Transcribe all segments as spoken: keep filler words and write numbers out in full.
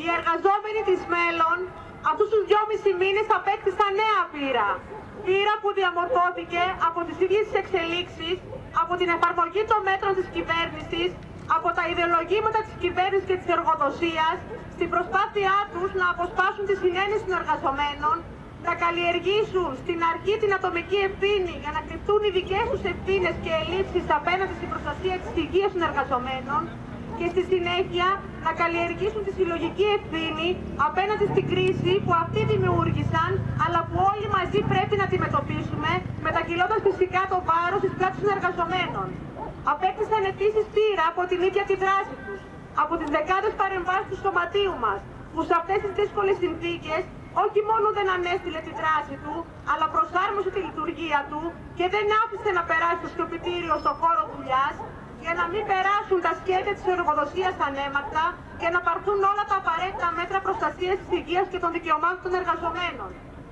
Οι εργαζόμενοι της Μέλλον αυτούς τους δυόμισι μήνες απέκτησαν νέα πείρα. Πείρα που διαμορφώθηκε από τις ίδιες τις εξελίξεις, από την εφαρμογή των μέτρων της κυβέρνησης, από τα ιδεολογήματα της κυβέρνησης και της εργοδοσίας, στην προσπάθειά τους να αποσπάσουν τη συνένεση των εργαζομένων, να καλλιεργήσουν στην αρχή την ατομική ευθύνη για να κρυφτούν οι δικές τους ευθύνες και ελλείψεις απέναντι στην προστασία της υγείας των εργαζομένων και στη συνέχεια να καλλιεργήσουν τη συλλογική ευθύνη απέναντι στην κρίση που αυτοί δημιούργησαν, αλλά που όλοι μαζί πρέπει να αντιμετωπίσουμε, μετακυλώντας φυσικά το βάρος της πλάτης των εργαζομένων. Απέκτησαν επίσης πείρα από την ίδια τη δράση τους, από τις δεκάδες παρεμβάσεις του σωματείου μας, που σε αυτές τις δύσκολες συνθήκες όχι μόνο δεν ανέστηλε τη δράση του, αλλά προσάρμοσε τη λειτουργία του και δεν άφησε να περάσει το σιωπητήριο στο χώρο δουλειάς, για να μην περάσουν τα σκέλια της εργοδοσίας ανέμακτα και να πάρθουν όλα τα απαραίτητα μέτρα προστασίας της υγείας και των δικαιωμάτων των εργαζομένων.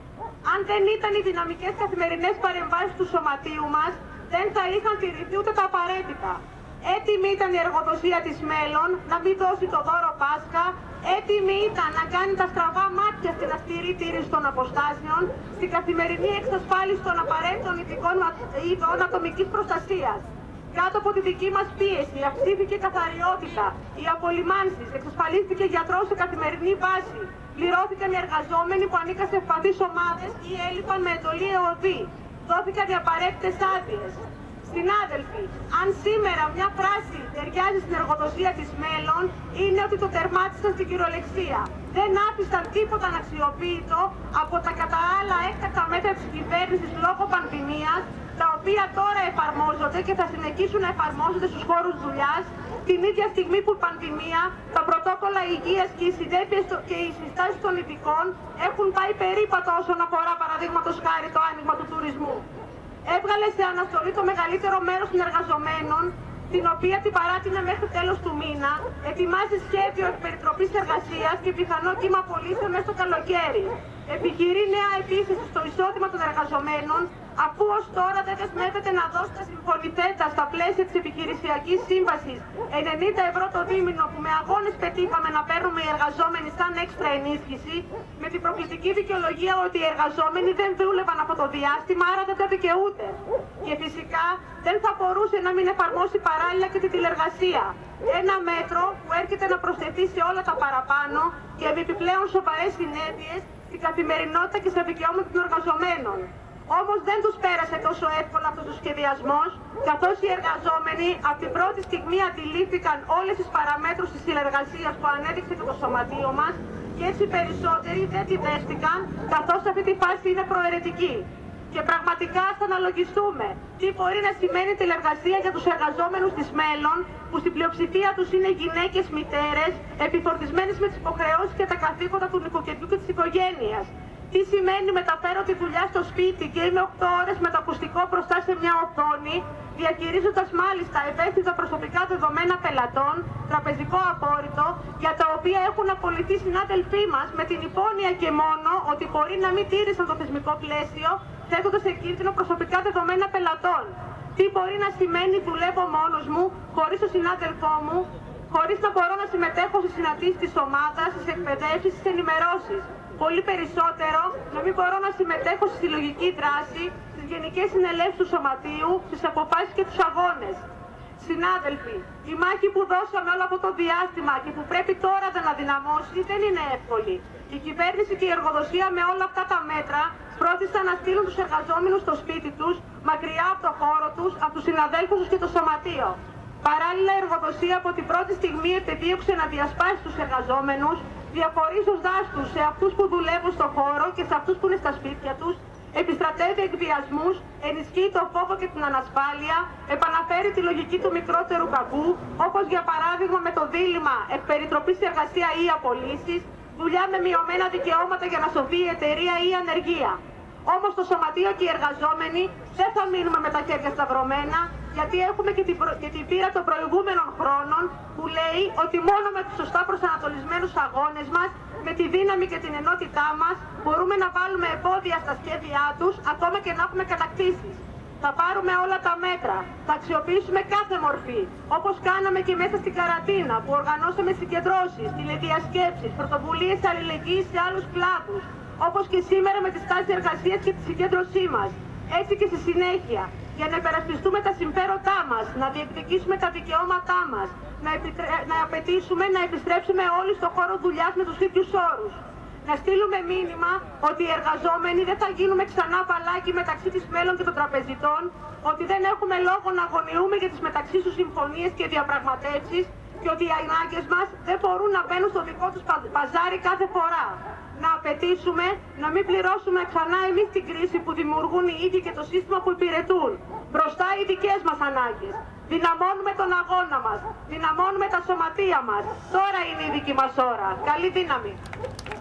Αν δεν ήταν οι δυναμικές καθημερινές παρεμβάσεις του σωματείου μας, δεν θα είχαν τηρηθεί ούτε τα απαραίτητα. Έτοιμη ήταν η εργοδοσία της Μέλλον να μην δώσει το δώρο Πάσχα, έτοιμη ήταν να κάνει τα στραβά μάτια στην αυστηρή τήρηση των αποστάσεων, στην καθημερινή εξασφάλιση των απαραίτητων ηθικών ειδών ατομικής προστασίας. Κάτω από τη δική μας πίεση αυξήθηκε η καθαριότητα, οι απολυμάνσεις, εξασφαλίστηκε γιατρός σε καθημερινή βάση, πληρώθηκαν οι εργαζόμενοι που ανήκαν σε ευπαθείς ομάδες ή έλειπαν με εντολή ΕΟΔΗ, δόθηκαν οι απαραίτητες άδειες. Συνάδελφοι, αν σήμερα μια φράση ταιριάζει στην εργοδοσία της Μέλλον, είναι ότι το τερμάτισαν στην κυριολεξία. Δεν άφησαν τίποτα αναξιοποιητό από τα κατά άλλα έκτακτα μέτρα της κυβέρνησης λόγω πανδημίας, τα οποία τώρα εφαρμόζονται και θα συνεχίσουν να εφαρμόζονται στους χώρους δουλειάς, την ίδια στιγμή που η πανδημία, τα πρωτόκολλα υγείας και οι συνέπειες και οι συστάσεις των ειδικών έχουν πάει περίπατο όσον αφορά παραδείγματος χάρη το άνοιγμα του τουρισμού. Έβγαλε σε αναστολή το μεγαλύτερο μέρος των εργαζομένων, την οποία την παράτηνε μέχρι τέλος του μήνα, ετοιμάζει σχέδιο περιτροπής εργασίας και πιθανό κύμα απολύσεων μέσα στο καλοκαίρι. Επιχειρεί νέα επίθεση στο εισόδημα των εργαζομένων, αφού ως τώρα δεν δεσμεύεται να δώσει τα συμφωνηθέντα στα πλαίσια της επιχειρησιακής σύμβασης ενενήντα ευρώ το δίμηνο που με αγώνες πετύχαμε να παίρνουμε οι εργαζόμενοι σαν έξτρα ενίσχυση, με την προκλητική δικαιολογία ότι οι εργαζόμενοι δεν δούλευαν από το διάστημα, άρα δεν τα δικαιούται. Και φυσικά δεν θα μπορούσε να μην εφαρμόσει παράλληλα και τη τηλεργασία. Ένα μέτρο που έρχεται να προσθεθεί σε όλα τα παραπάνω και με επιπλέον σοβαρές συνέπειες στην καθημερινότητα και στα δικαιώματα των εργαζομένων. Όμως δεν τους πέρασε τόσο εύκολα αυτός ο σχεδιασμός, καθώς οι εργαζόμενοι από την πρώτη στιγμή αντιλήφθηκαν όλες τις παραμέτρους της συνεργασίας που ανέδειξε και το σωματείο μας και έτσι περισσότεροι δεν τη δέχτηκαν, καθώς αυτή τη φάση είναι προαιρετική. Και πραγματικά ας αναλογιστούμε τι μπορεί να σημαίνει τηλεργασία για τους εργαζόμενους της Μέλλον, που στην πλειοψηφία τους είναι γυναίκες μητέρες, επιφορτισμένες με τις υποχρεώσεις και τα καθήκοντα του νοικοκυριού και της οικογένειας. Τι σημαίνει μεταφέρω τη δουλειά στο σπίτι και είμαι οκτώ ώρες με το ακουστικό μπροστά σε μια οθόνη, διαχειρίζοντας μάλιστα ευαίσθητα προσωπικά δεδομένα πελατών, τραπεζικό απόρριτο, για τα οποία έχουν απολυθεί συνάδελφοί μας με την υπόνοια και μόνο ότι μπορεί να μην τήρησαν το θεσμικό πλαίσιο, θέτοντας σε κίνδυνο προσωπικά δεδομένα πελατών. Τι μπορεί να σημαίνει δουλεύω μόνος μου, χωρίς τον συνάδελφό μου, χωρίς να μπορώ να συμμετέχω στις συναντήσεις της ομάδας, στις εκπαιδεύσεις, στις ενημερώσεις. Πολύ περισσότερο να μην μπορώ να συμμετέχω στη συλλογική δράση, στις γενικές συνελεύσεις του σωματείου, στις αποφάσεις και τους αγώνες. Συνάδελφοι, η μάχη που δώσαμε όλο αυτό το διάστημα και που πρέπει τώρα να αδυναμώσει δεν είναι εύκολη. Η κυβέρνηση και η εργοδοσία με όλα αυτά τα μέτρα πρόθεσαν να στείλουν τους εργαζόμενους στο σπίτι τους, μακριά από το χώρο τους, από τους συναδέλφους τους και το σωματείο. Παράλληλα, η εργοδοσία από την πρώτη στιγμή επεδίωξε να διασπάσει τους εργαζόμενους, διαχωρίζοντάς τους σε αυτούς που δουλεύουν στο χώρο και σε αυτούς που είναι στα σπίτια τους, επιστρατεύει εκβιασμούς, ενισχύει το φόβο και την ανασφάλεια, επαναφέρει τη λογική του μικρότερου κακού, όπως για παράδειγμα με το δίλημμα εκπεριτροπής εργασία ή απολύσεις, δουλειά με μειωμένα δικαιώματα για να σωθεί η εταιρεία ή η ανεργία. Όμως το σωματείο και οι εργαζόμενοι δεν θα μείνουμε με τα χέρια σταυρωμένα, γιατί έχουμε και την, προ... και την πείρα των προηγούμενων χρόνων που λέει ότι μόνο με τους σωστά προσανατολισμένους αγώνες μας, με τη δύναμη και την ενότητά μας, μπορούμε να βάλουμε εμπόδια στα σχέδιά τους, ακόμα και να έχουμε κατακτήσεις. Θα πάρουμε όλα τα μέτρα. Θα αξιοποιήσουμε κάθε μορφή. Όπως κάναμε και μέσα στην καραντίνα, που οργανώσαμε συγκεντρώσεις, τηλεδιασκέψεις, πρωτοβουλίες αλληλεγγύης σε άλλους κλάδους. Όπως και σήμερα με τις τάσεις εργασίας και τη συγκέντρωσή μας. Έτσι και στη συνέχεια, για να υπερασπιστούμε τα συμφέροντά μας, να διεκδικήσουμε τα δικαιώματά μας, να, επιτρέ... να απαιτήσουμε να επιστρέψουμε όλοι στον χώρο δουλειάς με τους ίδιους όρους. Να στείλουμε μήνυμα ότι οι εργαζόμενοι δεν θα γίνουμε ξανά παλάκι μεταξύ της Μέλλον και των τραπεζιτών, ότι δεν έχουμε λόγο να αγωνιούμε για τις μεταξύ τους συμφωνίες και διαπραγματεύσεις και ότι οι ανάγκες μας δεν μπορούν να μπαίνουν στο δικό τους παζάρι κάθε φορά. Να απαιτήσουμε να μην πληρώσουμε ξανά εμείς την κρίση που δημιουργούν οι ίδιοι και το σύστημα που υπηρετούν. Μπροστά οι δικές μας ανάγκες. Δυναμώνουμε τον αγώνα μας. Δυναμώνουμε τα σωματεία μας. Τώρα είναι η δική μας ώρα. Καλή δύναμη.